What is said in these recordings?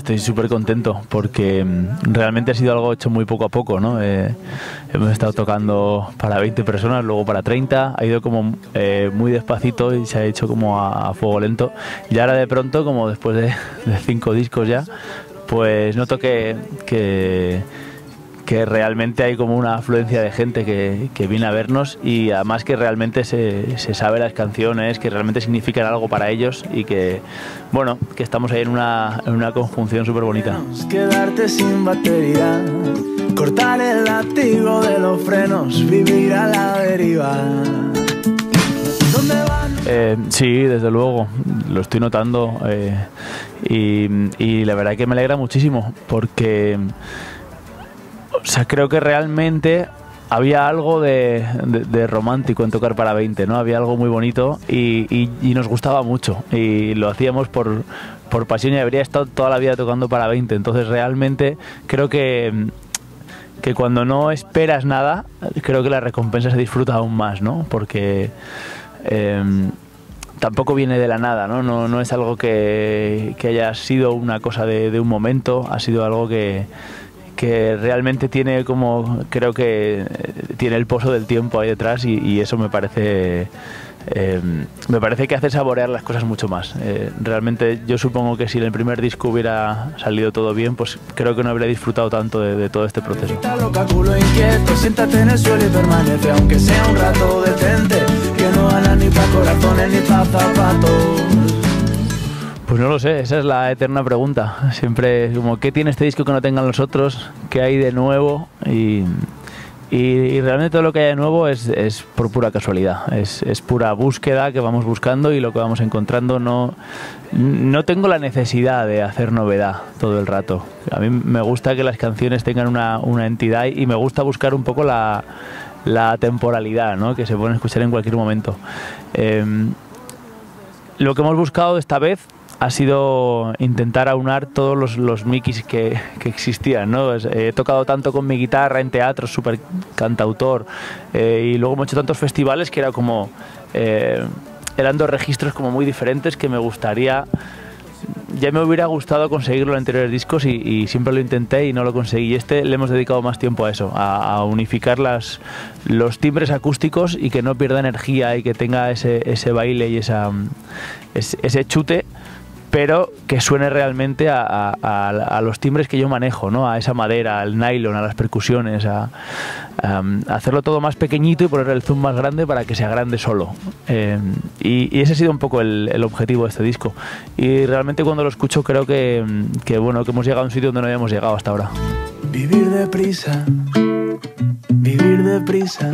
estoy súper contento porque realmente ha sido algo hecho muy poco a poco, ¿no? Hemos estado tocando para 20 personas, luego para 30, ha ido como muy despacito y se ha hecho como a fuego lento. Y ahora de pronto, como después de 5 discos ya, pues noto que realmente hay como una afluencia de gente que viene a vernos, y además que realmente se sabe las canciones, que realmente significan algo para ellos, y que, bueno, que estamos ahí en una conjunción súper bonita. Quedarte sin batería, cortar el látigo de los frenos, vivir a la deriva. ¿Dónde van? Sí, desde luego, lo estoy notando, y la verdad que me alegra muchísimo porque... O sea, creo que realmente había algo de romántico en tocar para 20, ¿no? Había algo muy bonito y nos gustaba mucho, y lo hacíamos por pasión, y habría estado toda la vida tocando para 20. Entonces realmente creo que cuando no esperas nada, creo que la recompensa se disfruta aún más, ¿no? Porque tampoco viene de la nada, ¿no? No es algo que haya sido una cosa de un momento, ha sido algo que realmente tiene como, creo que tiene el pozo del tiempo ahí detrás, y eso me parece que hace saborear las cosas mucho más. Realmente yo supongo que si en el primer disco hubiera salido todo bien, pues creo que no habría disfrutado tanto de todo este proceso. Inquieto, siéntate en el suelo y permanece, aunque sea un rato, detente, que no gana ni pa' corazones ni pa' zapatos. Pues no lo sé, esa es la eterna pregunta. Siempre es como, ¿qué tiene este disco que no tengan los otros? ¿Qué hay de nuevo? Y realmente todo lo que hay de nuevo es por pura casualidad. Es pura búsqueda que vamos buscando, y lo que vamos encontrando. No tengo la necesidad de hacer novedad todo el rato. A mí me gusta que las canciones tengan una entidad, y me gusta buscar un poco la temporalidad, ¿no? Que se pueden escuchar en cualquier momento. Lo que hemos buscado esta vez ha sido intentar aunar todos los Mikis que existían, ¿no? He tocado tanto con mi guitarra en teatros, súper cantautor, y luego hemos hecho tantos festivales que era como... eran dos registros como muy diferentes que me gustaría... Ya me hubiera gustado conseguirlo en anteriores discos, y siempre lo intenté y no lo conseguí. Y le hemos dedicado más tiempo a eso, a unificar los timbres acústicos, y que no pierda energía, y que tenga ese baile y ese chute, pero que suene realmente a los timbres que yo manejo, ¿no? A esa madera, al nylon, a las percusiones, a hacerlo todo más pequeñito y poner el zoom más grande para que sea grande solo. Y ese ha sido un poco el objetivo de este disco. Y realmente cuando lo escucho creo que hemos llegado a un sitio donde no habíamos llegado hasta ahora. Vivir deprisa, vivir deprisa,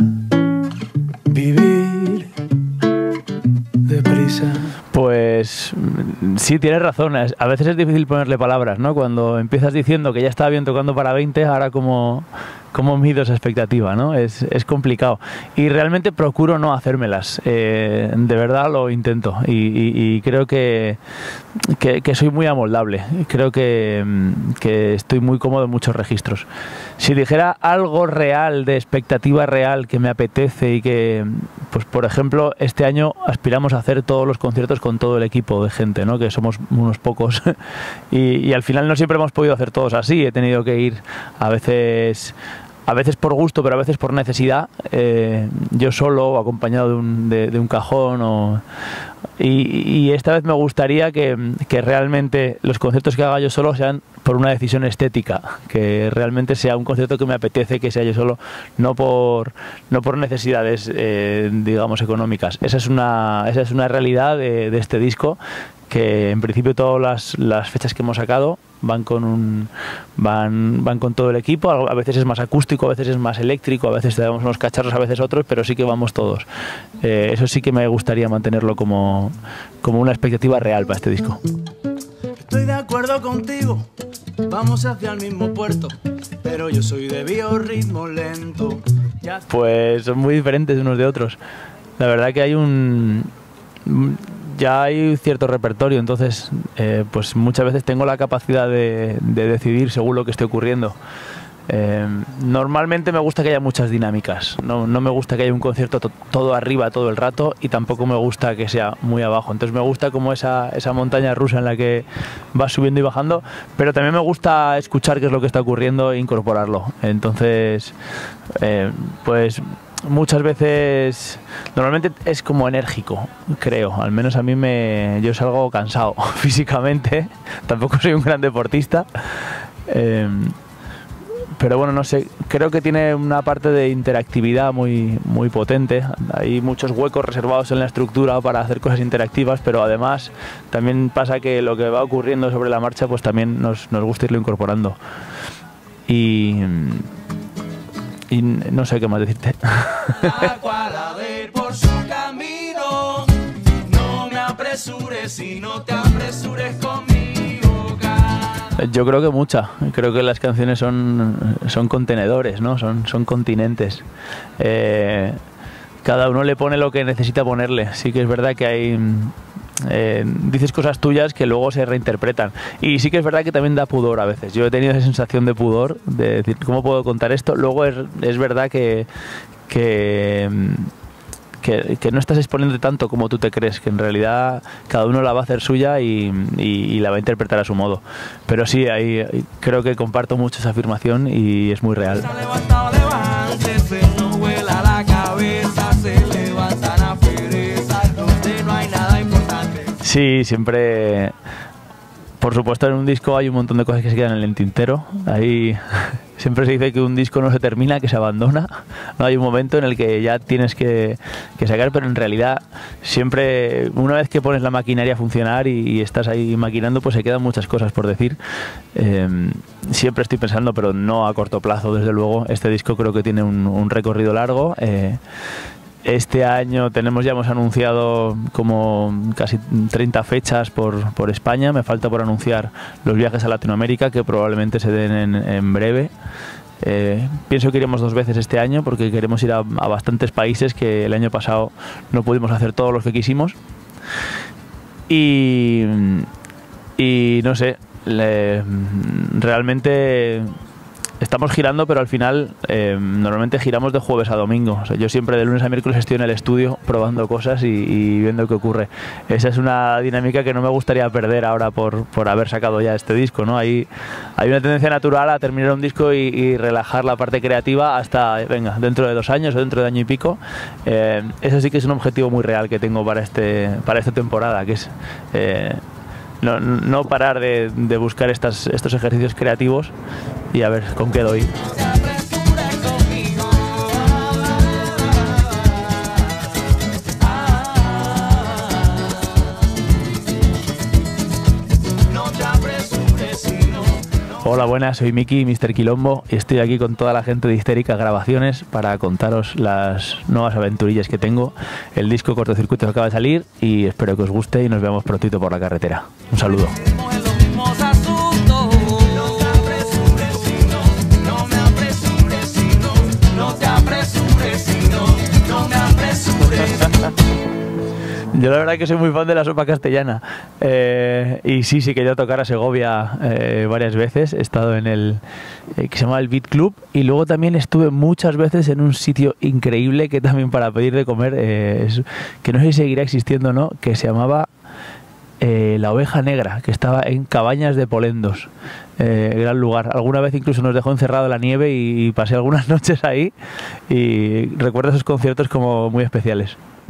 vivir deprisa. Pues sí, tienes razón. A veces es difícil ponerle palabras, ¿no? Cuando empiezas diciendo que ya estaba bien tocando para 20, ahora como mido esa expectativa, ¿no? Es complicado. Y realmente procuro no hacérmelas. De verdad lo intento. Y creo que soy muy amoldable. Creo que estoy muy cómodo en muchos registros. Si dijera algo real, de expectativa real, que me apetece, y que, pues por ejemplo, este año aspiramos a hacer todos los conciertos con todo el equipo de gente, ¿no? Que somos unos pocos, y al final no siempre hemos podido hacer todos así. He tenido que ir a veces por gusto, pero a veces por necesidad, yo solo, o acompañado de un cajón, y esta vez me gustaría que realmente los conciertos que haga yo solo sean por una decisión estética, que realmente sea un concierto que me apetece que sea yo solo, no por necesidades digamos económicas. Esa es una realidad de este disco, que en principio todas las fechas que hemos sacado van con todo el equipo. A veces es más acústico, a veces es más eléctrico, a veces te damos unos cacharros, a veces otros, pero sí que vamos todos. Eso sí que me gustaría mantenerlo como una expectativa real para este disco. Estoy de acuerdo contigo, vamos hacia el mismo puerto, pero yo soy de biorritmo lento. Pues son muy diferentes unos de otros. La verdad que ya hay cierto repertorio, entonces pues muchas veces tengo la capacidad de decidir según lo que esté ocurriendo. Normalmente me gusta que haya muchas dinámicas, no me gusta que haya un concierto todo arriba todo el rato, y tampoco me gusta que sea muy abajo. Entonces me gusta como esa montaña rusa en la que vas subiendo y bajando, pero también me gusta escuchar qué es lo que está ocurriendo e incorporarlo. Entonces pues muchas veces, normalmente es como enérgico, creo, al menos a mí yo salgo cansado físicamente, tampoco soy un gran deportista, pero bueno, no sé, creo que tiene una parte de interactividad muy potente. Hay muchos huecos reservados en la estructura para hacer cosas interactivas, pero además también pasa que lo que va ocurriendo sobre la marcha pues también nos gusta irlo incorporando. Y no sé qué más decirte. La cual ha de ir por su camino. No me apresures y no te apresures conmigo. Yo creo que mucha. Creo que las canciones son contenedores, ¿no? Son continentes. Cada uno le pone lo que necesita ponerle. Sí que es verdad que hay... dices cosas tuyas que luego se reinterpretan, y sí que es verdad que también da pudor a veces. Yo he tenido esa sensación de pudor, de decir, ¿cómo puedo contar esto? Luego es verdad que no estás exponiendo tanto como tú te crees, que en realidad cada uno la va a hacer suya y la va a interpretar a su modo. Pero sí, creo que comparto mucho esa afirmación y es muy real. Sí, siempre, por supuesto, en un disco hay un montón de cosas que se quedan en el tintero. Ahí siempre se dice que un disco no se termina, que se abandona. No hay un momento en el que ya tienes que sacar, pero en realidad siempre, una vez que pones la maquinaria a funcionar y estás ahí maquinando, pues se quedan muchas cosas por decir. Siempre estoy pensando, pero no a corto plazo, desde luego. Este disco creo que tiene un recorrido largo. Este año hemos anunciado como casi 30 fechas por España. Me falta por anunciar los viajes a Latinoamérica, que probablemente se den en breve. Pienso que iremos 2 veces este año, porque queremos ir a bastantes países que el año pasado no pudimos hacer todos los que quisimos. Y no sé, realmente... Estamos girando, pero al final normalmente giramos de jueves a domingo. O sea, yo siempre de lunes a miércoles estoy en el estudio probando cosas y viendo qué ocurre. Esa es una dinámica que no me gustaría perder ahora por haber sacado ya este disco, ¿no? Hay una tendencia natural a terminar un disco y relajar la parte creativa hasta, venga, dentro de 2 años o dentro de año y pico. Eso sí que es un objetivo muy real que tengo para esta temporada, que es... No parar de buscar estos ejercicios creativos y a ver con qué doy. Hola, buenas, soy Miki, Mr. Quilombo, y estoy aquí con toda la gente de Histérica Grabaciones para contaros las nuevas aventurillas que tengo. El disco Cortocircuito acaba de salir y espero que os guste y nos veamos prontito por la carretera. Un saludo. Yo la verdad que soy muy fan de la sopa castellana, y sí que he ido a tocar a Segovia varias veces. He estado en el que se llama el Beat Club, y luego también estuve muchas veces en un sitio increíble que también para pedir de comer, que no sé si seguirá existiendo o no, que se llamaba La Oveja Negra, que estaba en Cabañas de Polendos. Gran lugar. Alguna vez incluso nos dejó encerrado en la nieve y pasé algunas noches ahí, y recuerdo esos conciertos como muy especiales.